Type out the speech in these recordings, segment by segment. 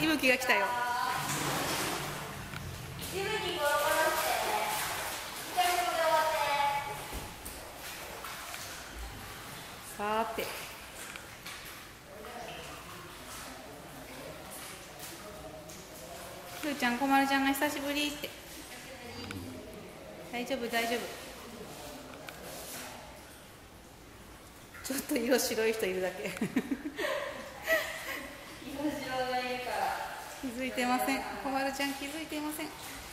いぶきが来たよ。 いぶきゴロゴロして左手で終わってさーて。ふーちゃん、こまるちゃんが久しぶりって。大丈夫大丈夫。ちょっと色白い人いるだけ。 色白がいるから気づいてません。こまるちゃん気づいていません。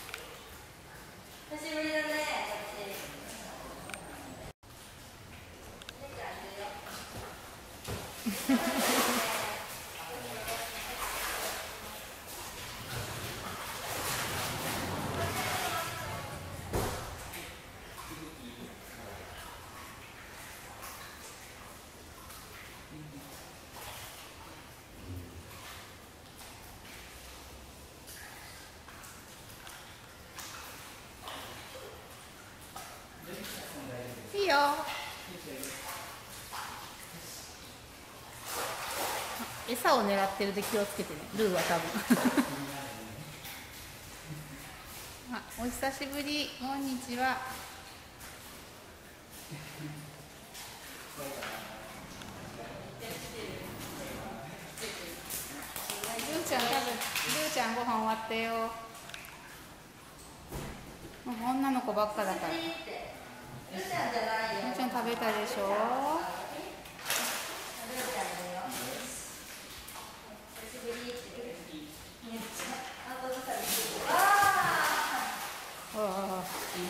久しぶりだね。 いいよ。餌を狙ってるで気をつけてね。ルーは多分。あ、お久しぶり。こんにちは。ルーちゃん多分、ルーちゃんご飯終わったよ。女の子ばっかだから。 ルーちゃんじゃないよ。 ルーちゃん食べたでしょ。 ルーちゃんだよ。久しぶりって。めっちゃ後ずさりしてる。あああ。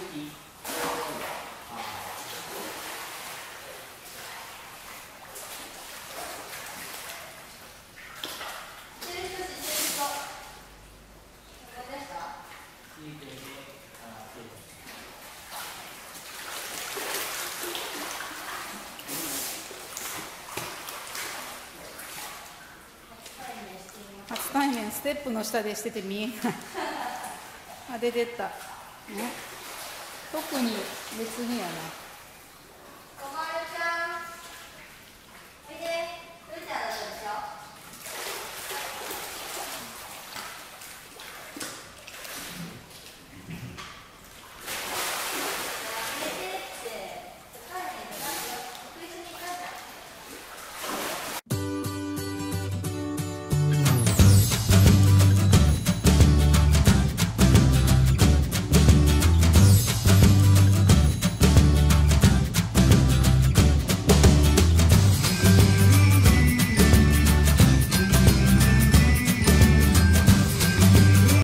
初対面、ステップの下でしてて見えない。あ、出てった。特に別にやな。